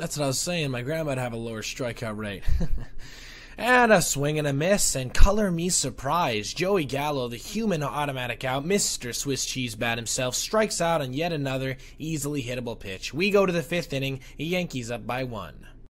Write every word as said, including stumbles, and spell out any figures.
That's what I was saying. My grandma'd have a lower strikeout rate. And a swing and a miss, and color me surprised. Joey Gallo, the human automatic out, Mister Swiss Cheese Bat himself, strikes out on yet another easily hittable pitch. We go to the fifth inning, Yankees up by one.